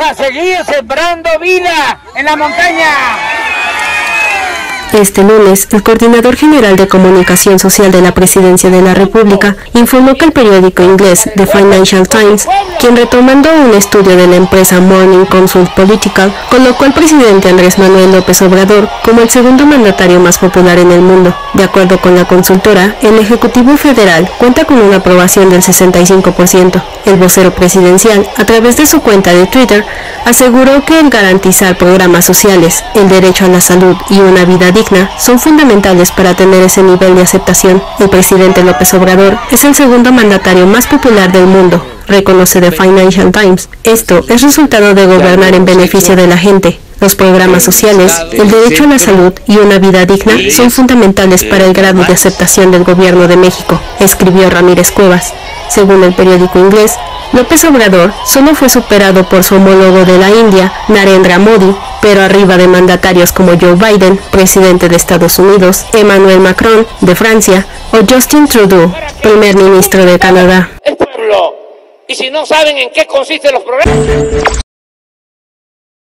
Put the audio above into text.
a seguir sembrando vida en la montaña. Este lunes, el Coordinador General de Comunicación Social de la Presidencia de la República informó que el periódico inglés The Financial Times, quien retomando un estudio de la empresa Morning Consult Political, colocó al presidente Andrés Manuel López Obrador como el segundo mandatario más popular en el mundo. De acuerdo con la consultora, el Ejecutivo Federal cuenta con una aprobación del 65%. El vocero presidencial, a través de su cuenta de Twitter, aseguró que el garantizar programas sociales, el derecho a la salud y una vida digna son fundamentales para tener ese nivel de aceptación. El presidente López Obrador es el segundo mandatario más popular del mundo, reconoce The Financial Times. Esto es resultado de gobernar en beneficio de la gente. Los programas sociales, el derecho a la salud y una vida digna son fundamentales para el grado de aceptación del gobierno de México, escribió Ramírez Cuevas. Según el periódico inglés, López Obrador solo fue superado por su homólogo de la India, Narendra Modi, pero arriba de mandatarios como Joe Biden, presidente de Estados Unidos, Emmanuel Macron, de Francia, o Justin Trudeau, primer ministro de Canadá. El pueblo, y si no saben en qué consisten los programas...